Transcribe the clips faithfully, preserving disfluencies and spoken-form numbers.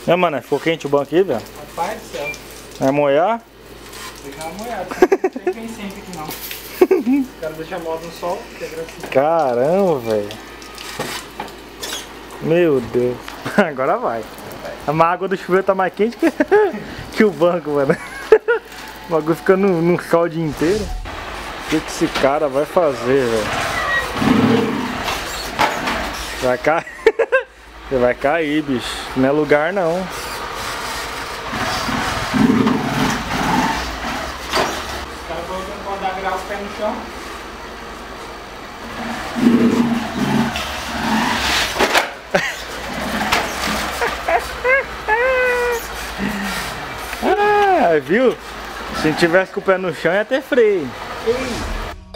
É, mano, ficou quente o banco aí, velho? Rapaz do céu. Vai molhar? Deixar uma molhada. Não tem quem sempre aqui não. Quero deixar a moto no sol, que é gracinha. Caramba, velho. Meu Deus. Agora vai. A água do chuveiro tá mais quente que, que o banco, mano. O bagulho fica no, no sol o dia inteiro. O que, que esse cara vai fazer, velho? Vai cair. Você vai cair, bicho. Não é lugar, não. Os caras falou que não pode dar grau o pé no chão. Ah, viu? Se não tivesse com o pé no chão ia ter freio. Ei.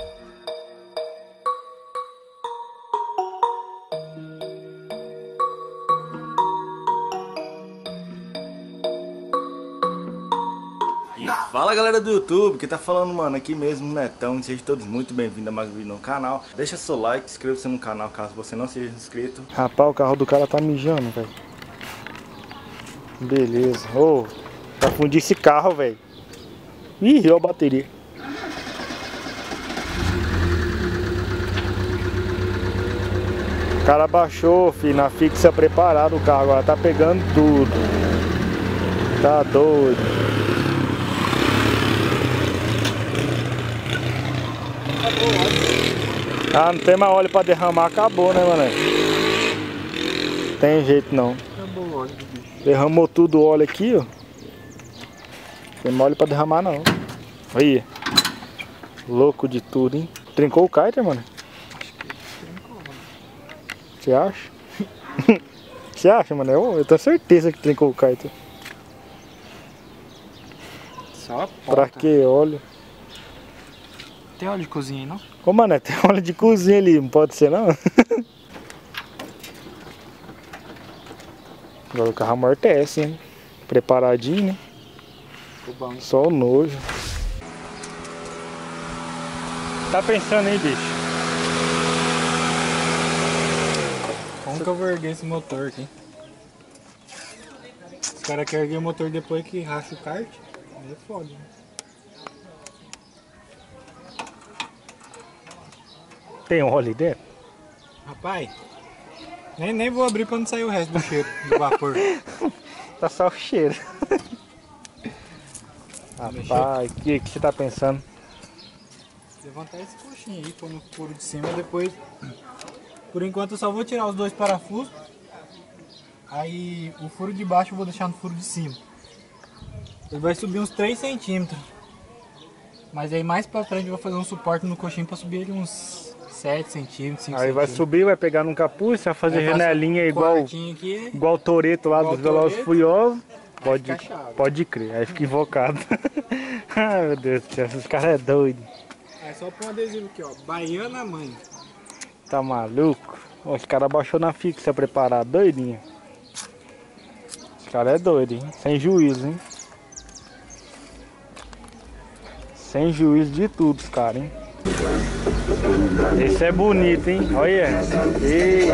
Fala galera do YouTube, que tá falando, mano, aqui mesmo, Netão. Sejam todos muito bem-vindos a mais um vídeo no canal. Deixa seu like, inscreva-se no canal caso você não seja inscrito. Rapaz, o carro do cara tá mijando, velho. Beleza. Ô, oh, tá fundir esse carro, velho. Ih, olha a bateria. O cara baixou, filho, na fixa preparada o carro. Agora tá pegando tudo. Tá doido. Ah, não tem mais óleo pra derramar, acabou, né, mano? Tem jeito não. Acabou o óleo do bicho. Derramou tudo o óleo aqui, ó. Não tem mais óleo pra derramar, não. Aí. Louco de tudo, hein? Trincou o kiter, mano? Acho que trincou, mano. Você acha? Você acha, mano? Eu, eu tenho certeza que trincou o kiter. Só a porta. Pra que óleo? Tem óleo de cozinha aí, não? Ô, mano, tem óleo de cozinha ali, não pode ser, não? Agora o carro amortece, hein? Preparadinho, né? Ficou bom. Só o nojo. Tá pensando aí, bicho? Como que eu vou erguer esse motor aqui? Os caras querem erguer o motor depois que racha o kart. Aí é foda, né? Tem óleo aí dentro? Rapaz, nem, nem vou abrir pra não sair o resto do cheiro, do vapor. Tá só o cheiro. Rapaz, o que, que você tá pensando? Levantar esse coxinho aí, pôr no furo de cima, depois... Por enquanto eu só vou tirar os dois parafusos. Aí o furo de baixo eu vou deixar no furo de cima. Ele vai subir uns três centímetros. Mas aí mais pra frente eu vou fazer um suporte no coxinho pra subir ele uns sete centímetros, cinco Aí vai centímetros. subir, vai pegar num capuz, vai fazer Aí janelinha um igual, aqui, igual o Toretto lá igual dos Velozes Furiosos. Pode, fica chave. pode crer, aí fica invocado. Ai meu Deus do céu, esses caras é doido. Aí só põe um adesivo aqui, ó, Baiana Mãe. Tá maluco? Ó, os caras baixou na fixa preparado, doidinho. Os caras é doido, hein? Sem juízo, hein? Sem juízo de tudo, os caras, hein? Esse é bonito, hein? Olha. Ei.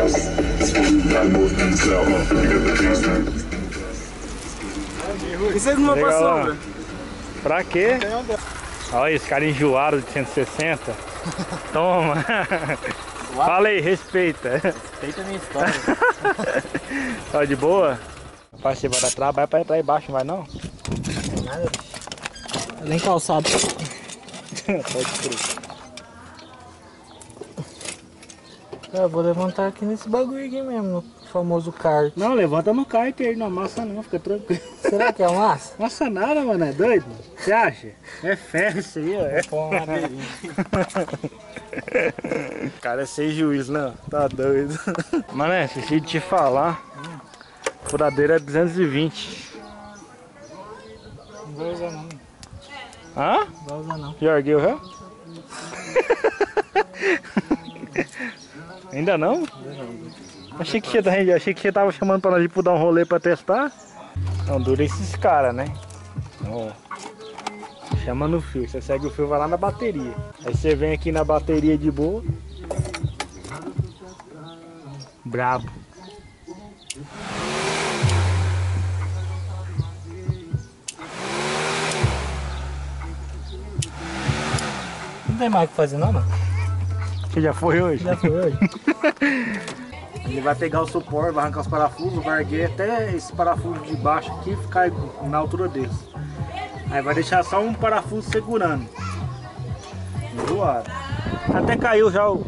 Isso aí não vai pra sombra. Pra quê? Olha, esse cara enjoaram de cento e sessenta. Toma. Fala aí, respeita. Respeita a minha história. Tá de boa? Rapaz, você vai dar trabalho pra entrar aí embaixo, não vai não? Não nada, bicho. Nem calçado. Pode crer. Eu vou levantar aqui nesse bagulho aqui mesmo, no famoso kart. Não, levanta no kart aí, não amassa não, fica tranquilo. Será que é massa? Amassa nada, mano, é doido? Você acha? É ferro isso aí, ó. Vou pôr uma madeirinha. Cara, é sem juízo, não? Tá doido. Mano, é, esqueci de te falar. Furadeira é duzentos e vinte. Não vai usar não. Hã? Não vai usar não. Já ergueu já? Ainda não? Ainda não. Achei que, você, achei que você tava chamando pra nós ir dar um rolê pra testar. Não, dura esses caras, né? Ó. Chama no fio, você segue o fio, vai lá na bateria. Aí você vem aqui na bateria de boa. Brabo. tem mais o que fazer não, mano. Você já foi hoje? Já foi hoje. Ele vai pegar o suporte, vai arrancar os parafusos, vai erguer até esse parafuso de baixo aqui ficar na altura deles. Aí vai deixar só um parafuso segurando. Zoado. Até caiu já o...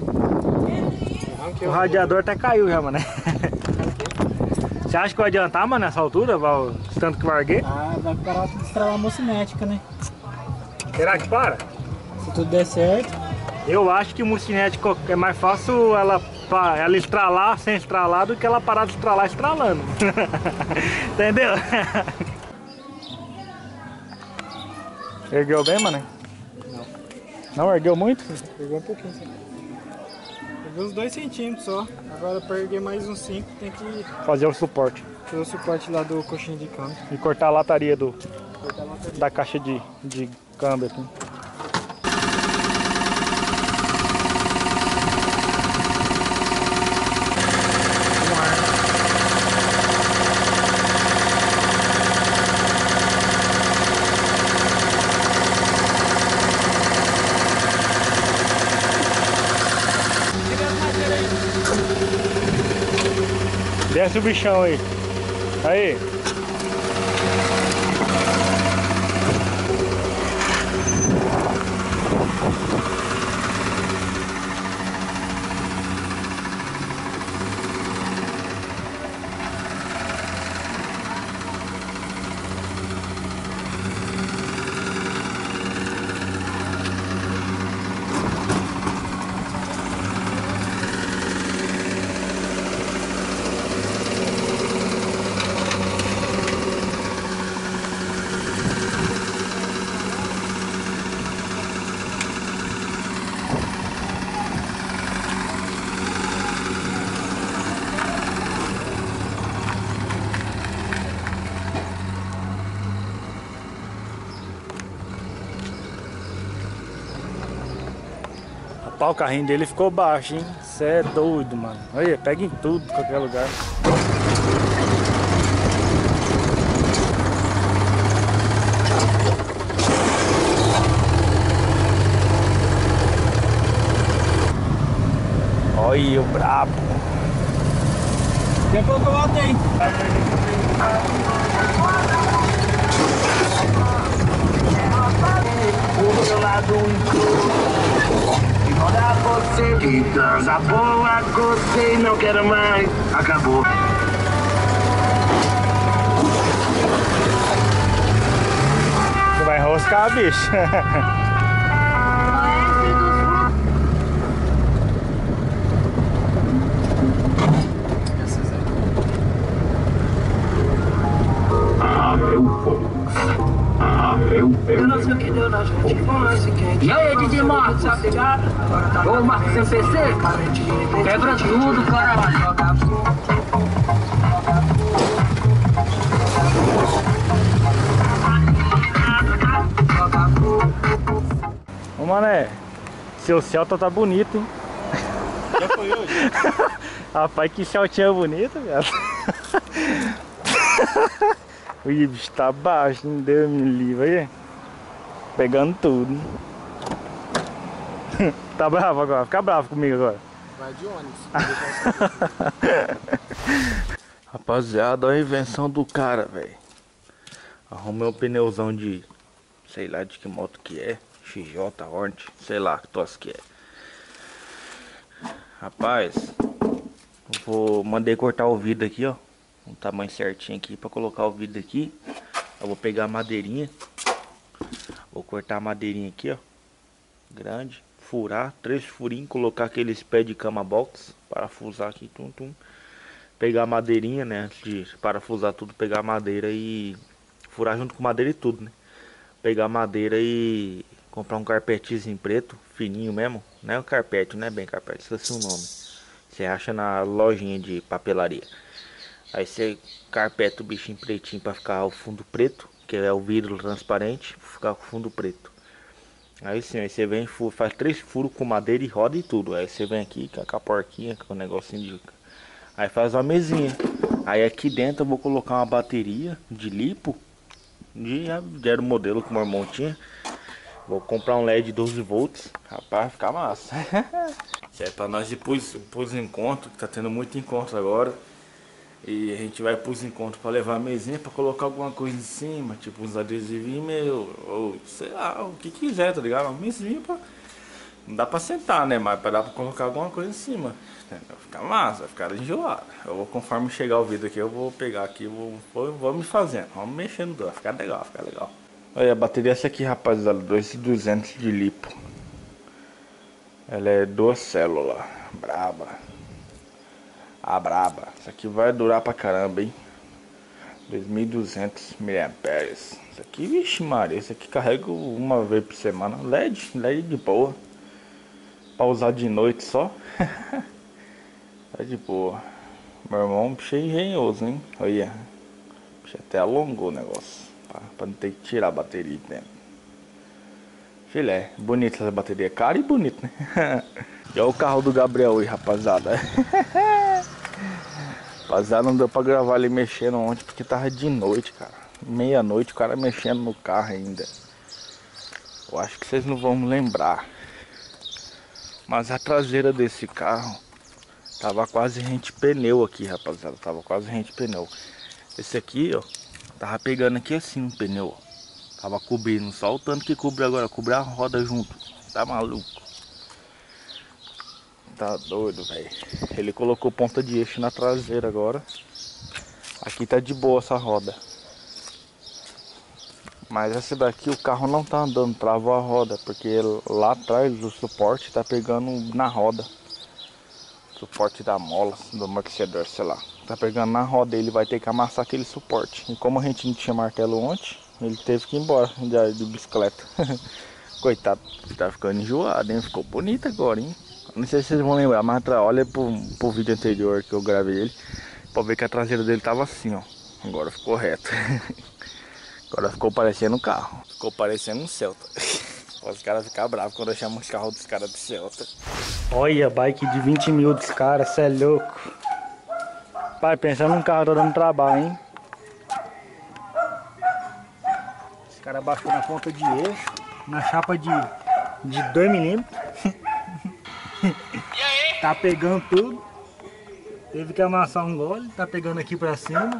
o radiador até caiu já, mano. Você acha que vai adiantar, mano, nessa altura? Vai... Tanto que vai erguer? Ah, vai parar de estralar a mocinética, né? Será que para? Se tudo der certo. Eu acho que mocinética é mais fácil ela, ela estralar sem estralar do que ela parar de estralar estralando. Entendeu? Ergueu bem, mano? Não. Não ergueu muito? Ergueu um pouquinho. Sim. Ergueu uns dois centímetros só. Agora para erguer mais uns cinco tem que fazer o suporte. Fazer o suporte lá do coxinho de câmbio. E cortar a lataria, do, cortar a lataria. da caixa de, de câmbio aqui. Desce o bichão aí. Aí. Rapaz, o carrinho dele ficou baixo, hein? Cê é doido, mano. Olha, pega em tudo, qualquer lugar. Olha o brabo. Daqui a pouco eu voltei. O meu lado olha você, que transa boa, gostei, não quero mais, acabou. Você vai enroscar, bicho. Ah, meu povo. Ah, meu Deus. Eu não sei o que deu na gente. E aí, D J Marcos? Ô, Marcos, sem P C? Quebra tudo, caralho. Ô, mané, seu Celta tá bonito, hein? Já foi hoje? Rapaz, que Celtinha bonito, velho. O bicho tá baixo, não deu me livre aí. Pegando tudo. Tá bravo agora? Fica bravo comigo agora. Vai de ônibus. Rapaziada, olha a invenção do cara, velho. Arrumei um pneuzão de... sei lá de que moto que é. X J, Hornet, sei lá que tosse que é. Rapaz, eu vou... mandei cortar o vidro aqui, ó. Um tamanho certinho aqui pra colocar o vidro aqui. Eu vou pegar a madeirinha. Vou cortar a madeirinha aqui, ó. Grande. Furar, três furinhos. Colocar aqueles pés de cama box. Parafusar aqui, tum, tum. Pegar a madeirinha, né? Antes de parafusar tudo, pegar a madeira e... furar junto com madeira e tudo, né? Pegar a madeira e... comprar um carpetezinho preto, fininho mesmo. Não é um carpete, não é bem carpete, esqueci o nome. Você acha na lojinha de papelaria. Aí você carpeta o bichinho pretinho pra ficar o fundo preto, que é o vidro transparente, ficar com o fundo preto. Aí sim, aí você vem, faz três furos com madeira e roda e tudo. Aí você vem aqui com a porquinha, com o negocinho de... aí faz uma mesinha. Aí aqui dentro eu vou colocar uma bateria de lipo. De, já era o modelo que o meu irmão tinha. Vou comprar um L E D doze volts. Rapaz, fica massa. Isso é pra nós ir pros, pros encontros, que tá tendo muito encontro agora. E a gente vai pros encontros pra levar a mesinha, pra colocar alguma coisa em cima, tipo uns adesivinhos meu, ou sei lá, o que quiser, tá ligado? Uma mesinha pra... Não dá pra sentar, né? Mas pra dar pra colocar alguma coisa em cima. Vai ficar massa, vai ficar enjoado. Eu vou, conforme chegar o vídeo aqui, eu vou pegar aqui, vou, vou, vou me fazendo. Vamos mexendo, vai ficar legal, vai ficar legal. Olha, a bateria é essa aqui, rapaziada, dois mil e duzentos de lipo. Ela é duas células, braba. A braba. Isso aqui vai durar pra caramba, hein? dois mil e duzentos miliamperes. Isso aqui, vixe Maria, isso aqui carrego uma vez por semana. L E D, L E D de boa. Pra usar de noite só. É de boa. Meu irmão, bicho é engenhoso, hein? Olha. Bicho até alongou o negócio. Pra, pra não ter que tirar a bateria de dentro. Filé. Bonita essa bateria. Cara e bonito, né? E olha o carro do Gabriel aí, rapaziada. Rapaziada, não deu pra gravar ele mexendo ontem porque tava de noite, cara. Meia-noite o cara mexendo no carro ainda. Eu acho que vocês não vão lembrar. Mas a traseira desse carro tava quase rente pneu aqui, rapaziada. Tava quase rente pneu. Esse aqui, ó, tava pegando aqui assim no pneu. Tava cobrindo, só o tanto que cobre agora. Cobre a roda junto. Tá maluco? Tá doido, velho. Ele colocou ponta de eixo na traseira agora. Aqui tá de boa essa roda. Mas essa daqui o carro não tá andando, travou a roda. Porque lá atrás o suporte tá pegando na roda. Suporte da mola, do amortecedor, sei lá. Tá pegando na roda, ele vai ter que amassar aquele suporte. E como a gente não tinha martelo ontem, ele teve que ir embora de, de bicicleta. Coitado, tá ficando enjoado, hein? Ficou bonito agora, hein? Não sei se vocês vão lembrar, mas olha pro, pro vídeo anterior que eu gravei ele. Pra ver que a traseira dele tava assim, ó. Agora ficou reto. Agora ficou parecendo um carro. Ficou parecendo um Celta. Os caras ficam bravos quando eu chamo os carros dos caras de Celta. Olha, bike de vinte mil dos caras, cê é louco. Pai, pensando num carro, tá dando trabalho, hein? Esse cara baixou na ponta de eixo, na chapa de, de dois milímetros. Tá pegando tudo. Teve que amassar um gole, tá pegando aqui pra cima.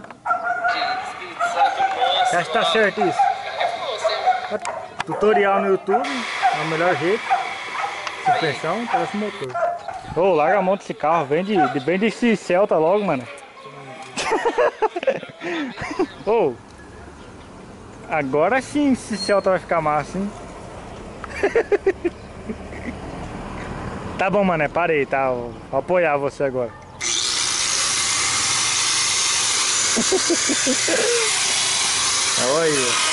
Você acha que tá certo isso? Tutorial no YouTube, é o melhor jeito. Suspensão, parece motor. Ô, oh, larga a mão desse carro, vem, de, de, vem desse Celta logo, mano. Ô, oh, agora sim esse Celta vai ficar massa, hein? Tá bom, mano, parei, tá? Vou apoiar você agora. Olha.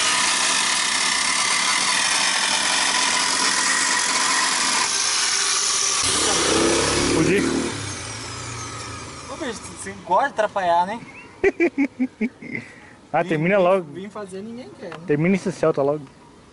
Fugir. Ô, bicho, você gosta de atrapalhar, né? Ah, vim, termina vim, logo. Vim fazer, ninguém quer, né? Termina esse Celta logo.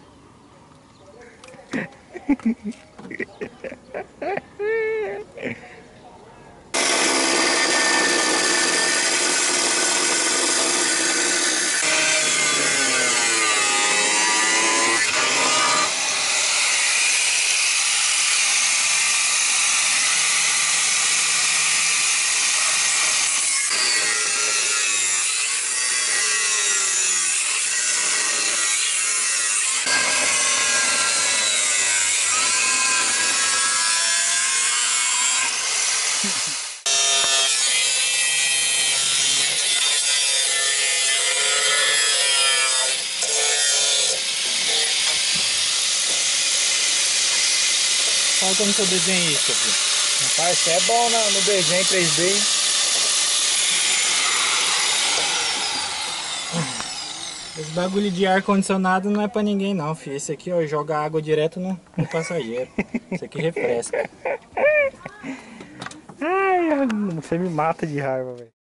Fala como seu desenhista, filho. Rapaz, você é bom no, no desenho três D. Esse bagulho de ar-condicionado não é pra ninguém não, filho. Esse aqui, ó, joga água direto no, no passageiro. Esse aqui refresca. Ai, você me mata de raiva, velho.